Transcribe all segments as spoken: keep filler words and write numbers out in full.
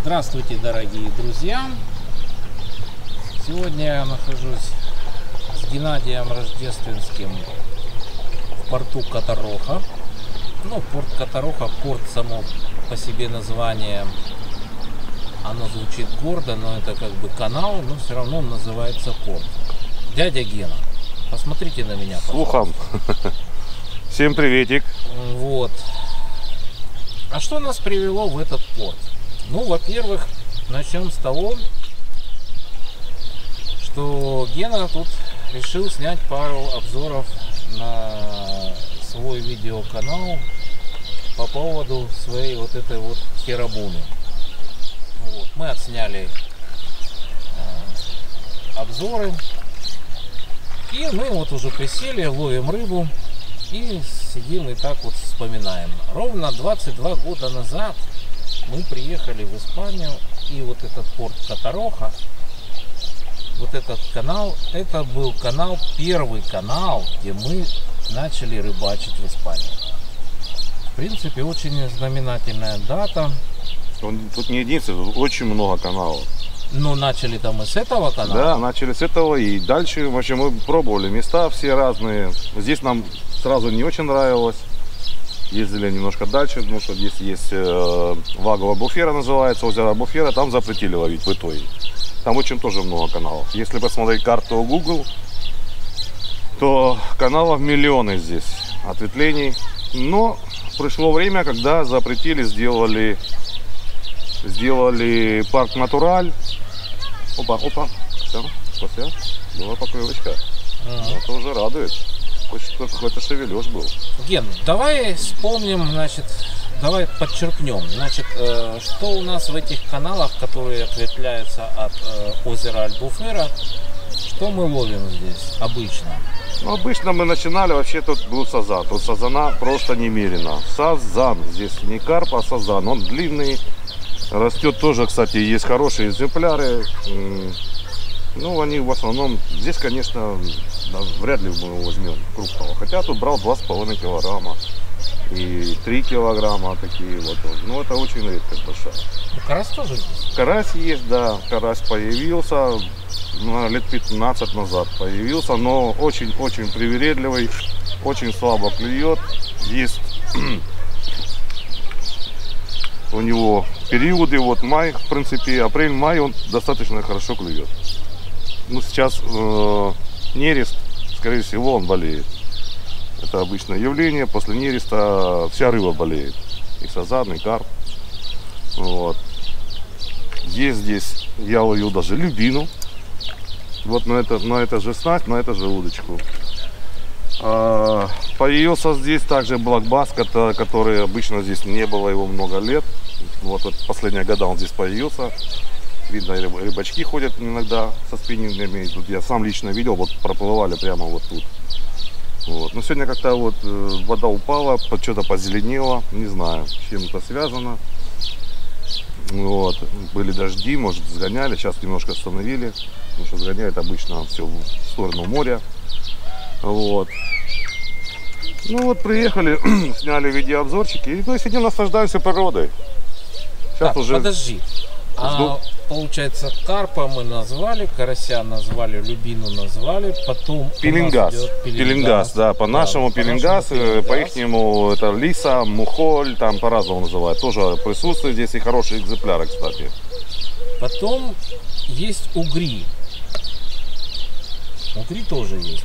Здравствуйте, дорогие друзья! Сегодня я нахожусь с Геннадием Рождественским в порту Котороха. Ну, порт Котороха, порт само по себе название, оно звучит гордо, но это как бы канал, но все равно он называется порт. Дядя Гена, посмотрите на меня, слухом. Всем приветик. Вот. А что нас привело в этот порт? Ну, во-первых, начнем с того, что Гена тут решил снять пару обзоров на свой видеоканал по поводу своей вот этой вот херабуны. Вот. Мы отсняли э, обзоры, и мы вот уже присели, ловим рыбу и сидим и так вот вспоминаем. Ровно двадцать два года назад мы приехали в Испанию, и вот этот порт Котороха, вот этот канал, это был канал, первый канал, где мы начали рыбачить в Испании. В принципе, очень знаменательная дата. Он, тут не единственный, тут очень много каналов. Но начали-то мы с этого канала. Да, начали с этого, и дальше, в общем, мы пробовали места все разные. Здесь нам сразу не очень нравилось. Ездили немножко дальше, потому что здесь есть э, Лаго Альбуфера, называется, озеро Альбуфера, там запретили ловить в итоге. Там очень тоже много каналов. Если посмотреть карту Google, то каналов миллионы здесь, ответвлений. Но пришло время, когда запретили, сделали, сделали парк Натураль. Опа, опа, все, спасибо, была поклевочка. Uh-huh. Это уже радует. Хоть какой-то шевележ был. Ген, давай вспомним, значит, давай подчеркнем, значит, э, что у нас в этих каналах, которые ответвляются от э, озера Альбуфера, что мы ловим здесь обычно? Ну, обычно мы начинали, вообще тут был сазан, тут сазана просто немерено. Сазан, здесь не карп, а сазан, он длинный, растет тоже, кстати, есть хорошие экземпляры. Ну, они в основном, здесь, конечно, да, вряд ли мы его возьмем крупного. Хотя тут брал два с половиной килограмма и три килограмма такие вот. Ну, это очень редкость большая. Ну, карась тоже есть? Карась есть, да. Карась появился ну, лет пятнадцать назад появился, но очень-очень привередливый, очень слабо клюет. Есть у него периоды, вот май, в принципе, апрель-май, он достаточно хорошо клюет. Ну, сейчас э, нерест, скорее всего, он болеет. Это обычное явление. После нереста вся рыба болеет. И сазан, и карп. Вот. Есть здесь, я ловил даже любину. Вот на это, на это же снасть, на это же удочку. А, появился здесь также блокбас, который обычно здесь не было его много лет. Вот, вот последние года он здесь появился. Видно, рыбачки ходят иногда со спиннингами. Тут я сам лично видел, вот проплывали прямо вот тут. Вот. Но сегодня как-то вот вода упала, что-то позеленело, не знаю, с чем это связано. Вот. Были дожди, может, сгоняли, сейчас немножко остановили, потому что сгоняет обычно все в сторону моря. Вот. Ну вот, приехали, сняли видеообзорчики, и ну, сидим, наслаждаемся природой. Сейчас так, уже... подожди. А, получается, карпа мы назвали, карася назвали, любину назвали, потом пеленгаз, пеленгаз, пеленгаз, да, по-нашему да, пеленгаз, по-ихнему это лиса, мухоль, там по-разному называют, тоже присутствует здесь и хорошие экземпляры, кстати. Потом есть угри, угри тоже есть.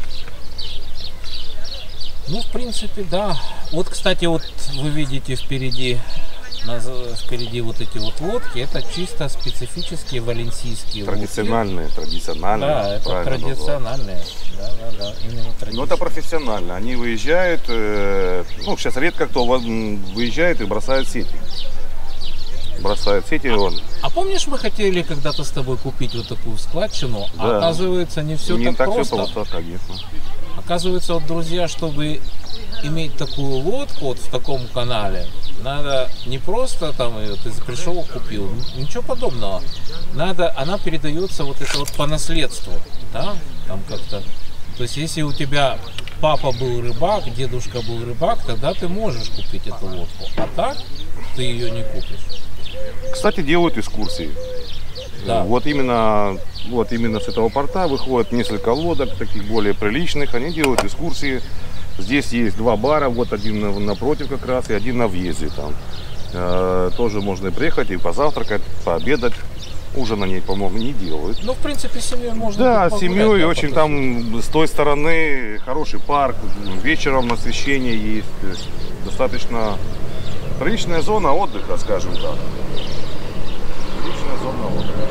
Ну, в принципе, да. Вот, кстати, вот вы видите впереди Впереди вот эти вот лодки, это чисто специфические валенсийские традиционные, лодки. Традиционные, да, это традиционные. Да, да, да, именно ну это профессионально. Они выезжают, э, ну сейчас редко кто выезжает и бросает сети. Бросает сети. А, он. а помнишь, мы хотели когда-то с тобой купить вот такую складчину, да. А оказывается не все не так, так просто. Все просто, конечно. Оказывается, вот, друзья, чтобы иметь такую лодку вот в таком канале, надо не просто там ее ты пришел, купил, ничего подобного. Надо, она передается вот это вот по наследству, да, там как-то. То есть, если у тебя папа был рыбак, дедушка был рыбак, тогда ты можешь купить эту лодку. А так ты ее не купишь. Кстати, делают экскурсии. Да. Вот именно, вот именно с этого порта выходит несколько лодок, таких более приличных. Они делают экскурсии. Здесь есть два бара, вот один напротив как раз и один на въезде там. Э, тоже можно приехать и позавтракать, пообедать. Ужин они, по-моему, не делают. Ну, в принципе, с семьей можно. Да, тут с семьей погулять, да, очень потусить. там с той стороны хороший парк, вечером освещение есть, то есть достаточно приличная зона отдыха, скажем так. Приличная зона отдыха.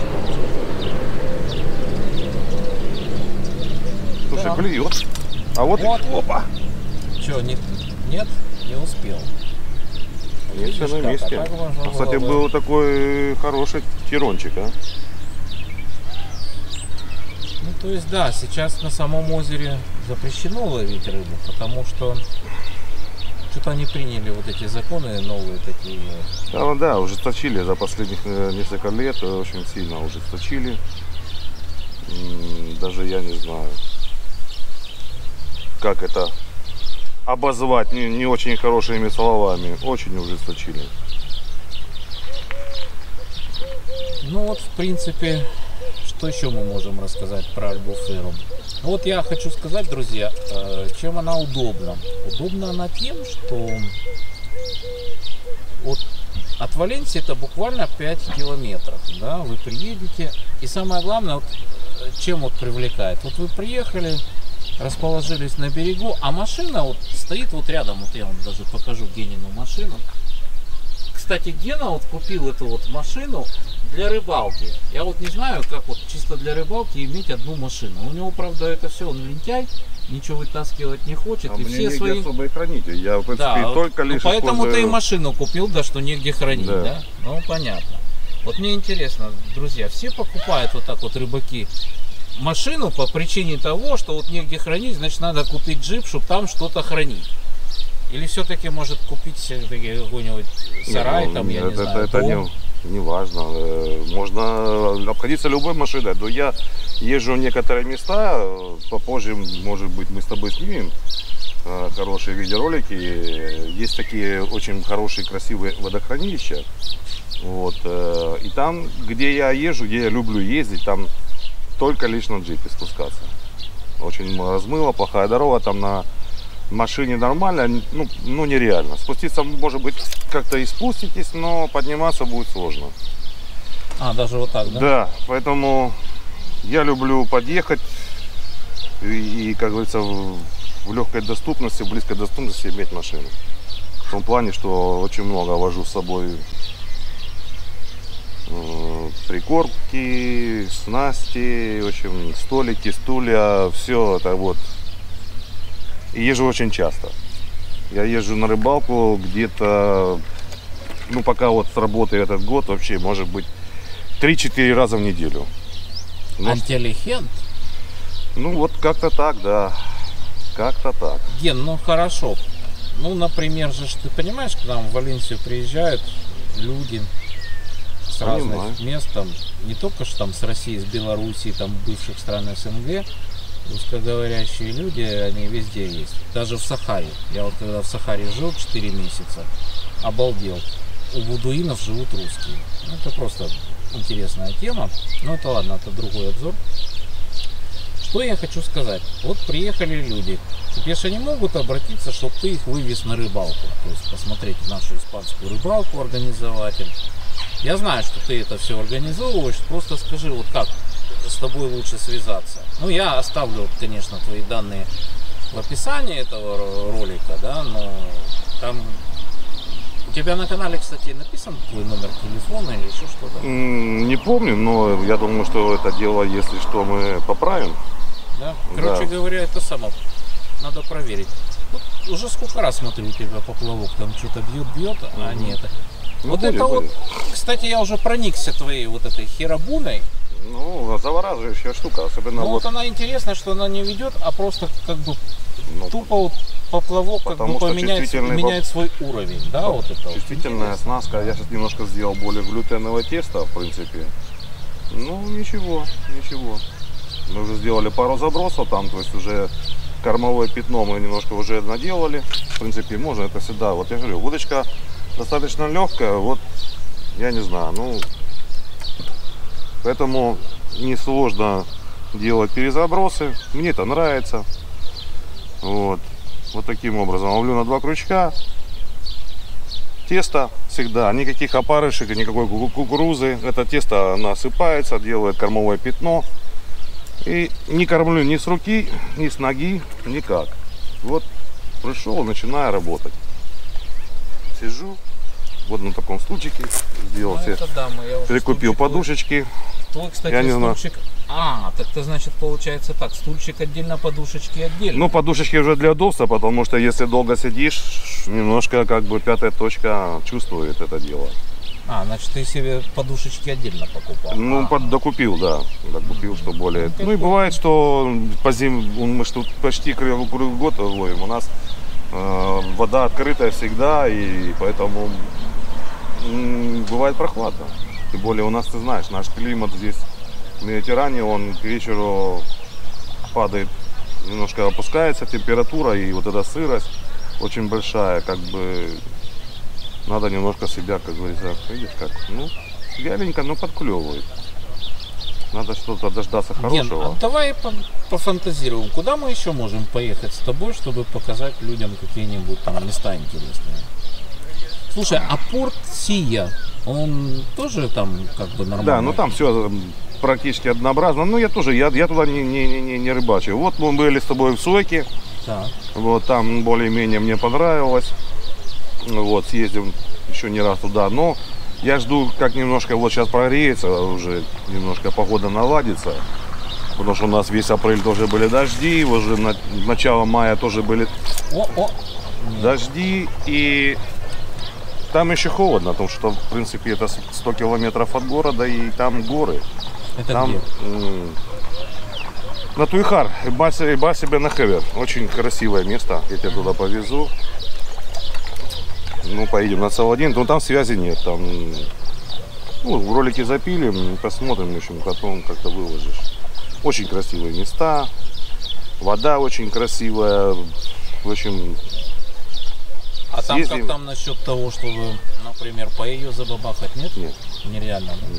Слушай, Да. клюет. А вот, Вот. и опа! Че, не, нет, не успел. Нет, все Видишь, на как, месте. а так можно Ну, кстати, было бы- был такой хороший тирончик, а? Ну, то есть, да, сейчас на самом озере запрещено ловить рыбу, потому что что-то они приняли вот эти законы новые такие. Да, да, ужесточили за последних э, несколько лет, э, очень сильно ужесточили. М, Даже я не знаю, как это обозвать не, не очень хорошими словами. Очень ужесточили. Ну вот, в принципе, что еще мы можем рассказать про Альбуферу? Вот я хочу сказать, друзья, э, чем она удобна. Удобна она тем, что вот от Валенсии это буквально пять километров, да, вы приедете, и самое главное, вот, э, чем вот привлекает, вот вы приехали, расположились на берегу, а машина вот стоит вот рядом, вот я вам даже покажу Генину машину. Кстати, Гена вот купил эту вот машину для рыбалки. Я вот не знаю, как вот чисто для рыбалки иметь одну машину. У него, правда, это все, он лентяй, ничего вытаскивать не хочет. А и мне все негде свои... особо и хранить. Я, в принципе, Да, вот, только ну, лишь поэтому ты и использую- машину купил, да, что негде хранить, да. Да. Ну, понятно. Вот мне интересно, друзья, все покупают вот так вот рыбаки машину по причине того, что вот негде хранить, значит, надо купить джип, чтобы там что-то хранить. Или все-таки может купить все-таки какой-нибудь сарай, Не, там, ну, я не это, знаю, это дом. не, не важно. Э, Можно обходиться любой машиной. Но я езжу в некоторые места, э, попозже, может быть, мы с тобой снимем э, хорошие видеоролики. Есть такие очень хорошие, красивые водохранилища. Вот. э, И там, где я езжу, где я люблю ездить, там только лишь на джипе спускаться. Очень размыло, плохая дорога, там на машине нормально, ну, ну нереально. Спуститься, может быть, как-то и спуститесь, но подниматься будет сложно. А, даже вот так, да? Да, поэтому я люблю подъехать и, и, как говорится, в, в легкой доступности, в близкой доступности иметь машину. В том плане, что очень много вожу с собой э, прикормки, снасти, в общем, столики, стулья, все это вот. И езжу очень часто. Я езжу на рыбалку где-то, ну пока вот сработает этот год, вообще может быть три-четыре раза в неделю. Ну, Антилихент? ну вот как-то так, да. Как-то так. Ген, ну хорошо. Ну, например, же, ж ты понимаешь, к нам в Валенсию приезжают люди с Понимаю. разных мест, там, не только что там с России, с Белоруссии, там, бывших стран СНГ, русскоговорящие люди, они везде есть. Даже в Сахаре. Я вот когда в Сахаре жил четыре месяца, обалдел. У будуинов живут русские. Ну, это просто интересная тема. Но это ладно, это другой обзор. Что я хочу сказать? Вот приехали люди. Теперь же они могут обратиться, чтобы ты их вывез на рыбалку. То есть посмотреть нашу испанскую рыбалку, организовать им. Я знаю, что ты это все организовываешь. Просто скажи, вот как с тобой лучше связаться. Ну, я оставлю, конечно, твои данные в описании этого ролика, да, но там у тебя на канале, кстати, написан твой номер телефона или еще что-то? М, Не помню, но я думаю, что это дело, если что, мы поправим. Да? Короче Да. говоря, это само. Надо проверить. Вот уже сколько раз смотрю, у тебя поплавок там что-то бьет-бьет, а Мгм. не это. Ну, Вот будет, это будет. вот, кстати, я уже проникся твоей вот этой херабуной. Ну, завораживающая штука, особенно Но вот. вот она интересная, что она не ведет, а просто как бы ну, тупо вот поплавок как Потому бы что поменяет, чувствительный меняет свой уровень, да, вот это вот. чувствительная Интересно. оснастка. Я сейчас немножко сделал более глютеновое тесто, в принципе. Ну, ничего, ничего. Мы уже сделали пару забросов там, то есть уже кормовое пятно мы немножко уже наделали. В принципе, можно это всегда. Вот я говорю, удочка достаточно легкая. Вот Я не знаю, ну, поэтому несложно делать перезабросы. Мне это нравится. Вот, вот таким образом. Ловлю на два крючка. Тесто всегда, никаких опарышек, никакой кукурузы. Это тесто насыпается, делает кормовое пятно. И не кормлю ни с руки, ни с ноги, никак. Вот пришел, начинаю работать. Сижу, вот на таком стульчике, сделал Ну, себе, это да, мы- я уже прикупил стульчик подушечки. Твой, кстати, Я не знаю. стульчик. А, так это значит получается так, стульчик отдельно, подушечки отдельно. Ну, подушечки уже для удобства, потому что если долго сидишь, немножко как бы пятая точка чувствует это дело. А, значит, ты себе подушечки отдельно покупал. Ну, Ага. под, докупил, да. Докупил, что более. Ну, Ну и бывает, что по зим... мы ж тут почти круглый круглый год ловим. У нас э, вода открытая всегда, и поэтому м, бывает прохладно. Тем более у нас, ты знаешь, наш климат здесь в Медитеране, он к вечеру падает, немножко опускается температура, и вот эта сырость очень большая, как бы надо немножко себя, как говорится, видишь как, ну, вяленько, но подклевывает. Надо что-то дождаться Ген, хорошего. а давай по- пофантазируем, куда мы еще можем поехать с тобой, чтобы показать людям какие-нибудь там места интересные. Слушай, а порт Сия, он тоже там как бы нормально? Да, ну там все практически однообразно. Ну я тоже, я, я туда не, не, не, не рыбачу. Вот мы были с тобой в Сойке, Так. вот там более-менее мне понравилось. Вот, съездим еще не раз туда, но я жду, как немножко вот сейчас прогреется, уже немножко погода наладится. Потому что у нас весь апрель тоже были дожди, уже на, начало мая тоже были О, о. Нет. дожди, и там еще холодно, потому что в принципе это сто километров от города, и там горы. Это Там где? м, на Туйхар, Баси Бенахевер. Очень красивое место, я тебя туда повезу. Ну, поедем на Саладин, но там связи нет. Там, ну, ролики запилим, посмотрим, в общем, потом как-то выложишь. Очень красивые места, вода очень красивая. В общем, А там съездим. как там насчет того, чтобы, например, по ее забабахать, нет? нет. Нереально, да?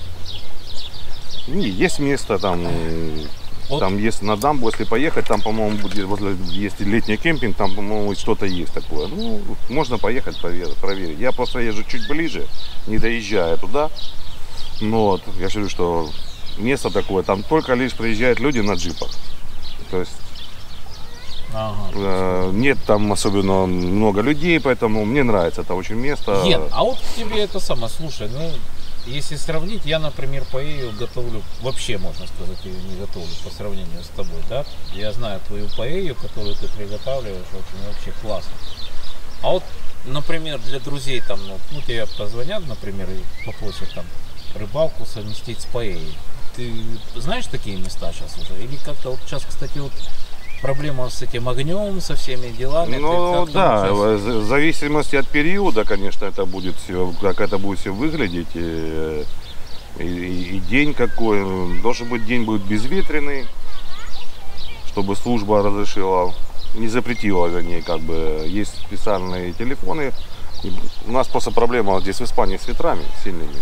Не, есть место там, Вот. там есть на дамбу, если поехать, там, по-моему, будет, возле, есть летний кемпинг, там, по-моему, что-то есть такое. Ну, можно поехать, проверить, проверить. Я просто езжу чуть ближе, не доезжая туда. Но вот, я же говорю, что место такое, там только лишь приезжают люди на джипах. То есть Ага. э, нет там особенно много людей, поэтому мне нравится это очень место. Ген, а вот тебе это самое, слушай, ну, если сравнить, я, например, паэлью готовлю, вообще, можно сказать, ее не готовлю по сравнению с тобой, да? Я знаю твою паэлью, которую ты приготавливаешь, очень вообще классно. А вот, например, для друзей там, ну, ну тебе позвонят, например, и попросят там рыбалку совместить с паэльей. Ты знаешь такие места сейчас уже? Или как-то вот сейчас, кстати, вот проблема с этим огнем, со всеми делами? ты Ну как-то да, вот щас- в зависимости от периода, конечно, это будет все, как это будет все выглядеть, и, и, и день какой, должен быть день будет безветренный, чтобы служба разрешила, не запретила, вернее, как бы, есть специальные телефоны. И у нас просто проблема вот здесь в Испании с ветрами сильными.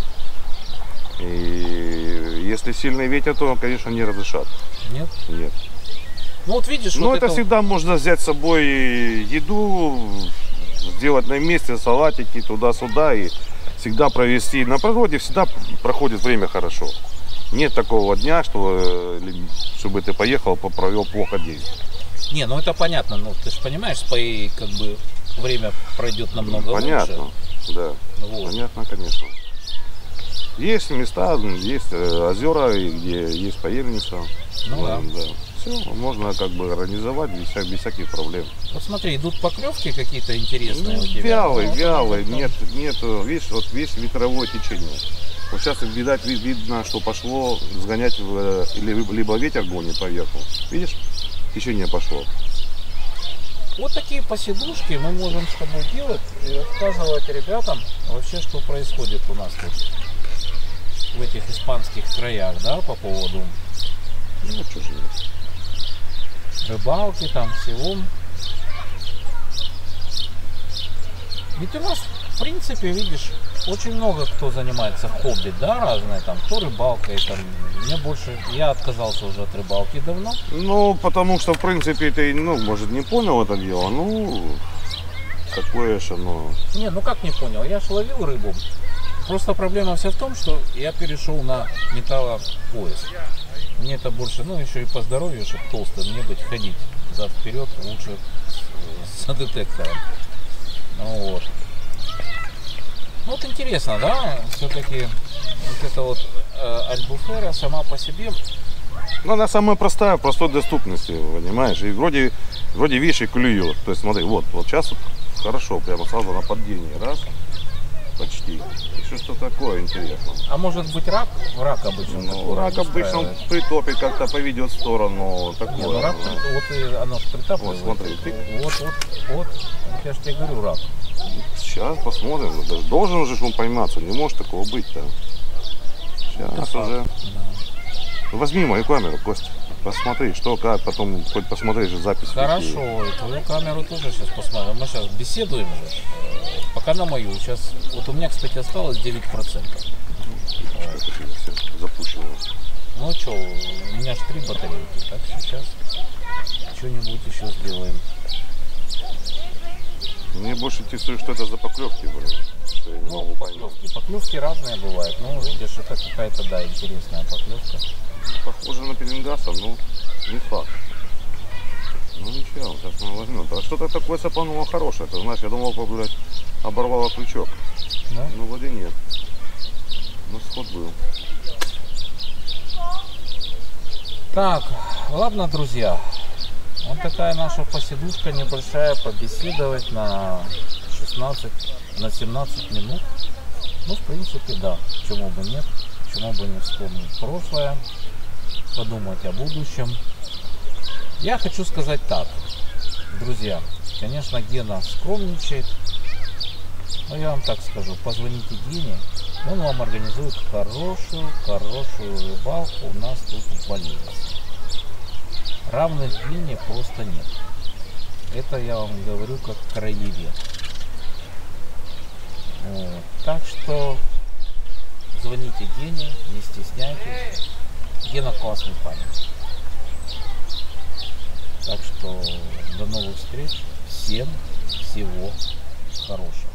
И если сильный ветер, то, конечно, не разрешат. Нет? Нет. Ну вот видишь, Ну, вот это вот- всегда можно взять с собой еду, сделать на месте салатики туда-сюда и всегда провести. На природе всегда проходит время хорошо. Нет такого дня, что, э, чтобы ты поехал, провел плохо день. Не, ну это понятно, ну ты же понимаешь, с паэльей как бы время пройдет намного Понятно, лучше. да. Вот. Понятно, конечно. Есть места, есть э, озера, и где есть поельница. Ну да. Все, можно как бы организовать без, вся- без всяких проблем. Вот смотри, идут поклевки какие-то интересные у тебя. Вялый, Ну, вот вялый, там- нет, нет, видишь, вот весь ветровое течение. Вот сейчас, видать, ви- видно, что пошло сгонять, в, или либо ветер гонит поверху. Видишь, течение пошло. Вот такие посидушки мы можем с тобой делать и рассказывать ребятам вообще, что происходит у нас тут в этих испанских краях, да, по поводу Ну, что же, рыбалки там всего. Ведь у нас в принципе, видишь, очень много кто занимается хобби, да, разные, там, кто рыбалкой, там, мне больше, я отказался уже от рыбалки давно. Ну, потому что, в принципе, ты, ну, может, не понял это дело, ну, какое же оно... Не, ну как не понял, я ж ловил рыбу, просто проблема вся в том, что я перешел на металлопояс. Мне это больше, ну, еще и по здоровью, чтобы толстым не быть, ходить зад-вперед лучше с детектором. Ну, вот. Ну, вот интересно, да, все-таки вот эта вот э, альбуфера сама по себе. Ну, она самая простая, в простой доступности, понимаешь, и вроде, вроде видишь, и клюет. То есть, смотри, вот, вот сейчас вот хорошо, прямо сразу на падении, раз, почти. Еще что такое интересно. А может быть рак? Рак обычно. Ну, рак обычно он притопит, как-то поведет в сторону. Такое. Не, ну рак, Ну, вот и оно же притапливает. Вот, смотри, ты- Вот, вот, вот. Вот я же тебе говорю, рак. сейчас посмотрим. Даже должен уже он пойматься, не может такого быть-то. Сейчас Да. уже. Да. Ну, возьми мою камеру, Костя. Посмотри, что, как, потом хоть посмотри же запись. Хорошо, и твою камеру тоже сейчас посмотрим. Мы сейчас беседуем же. Э, Пока на мою. Сейчас, вот у меня, кстати, осталось девять процентов. Все, запущено. Ну что, у меня же три батарейки, так сейчас что-нибудь еще сделаем. Мне больше интересует, что это за поклевки, блин. Что я не Ну, могу понять. поклевки. Поклевки разные бывают. Ну, видишь, это какая-то, да, интересная поклевка. Похоже на пеленгаса, но не факт. Ну ничего, сейчас мы возьмем. А что-то такое сапануло хорошее. Ты знаешь, я думал, блядь, оборвало крючок. Да? Ну вроде нет. Ну сход был. Так, ладно, друзья. Вот такая наша посидушка небольшая, побеседовать на шестнадцать, на семнадцать минут. Ну, в принципе, да, почему бы нет, почему бы не вспомнить прошлое, подумать о будущем. Я хочу сказать так, друзья, конечно, Гена скромничает, но я вам так скажу, позвоните Гене, он вам организует хорошую, хорошую рыбалку у нас тут в Боливии. Равных Гене просто нет. Это я вам говорю как краевед. Вот. Так что звоните Гене, не стесняйтесь. Гена классный парень. Так что до новых встреч. Всем всего хорошего.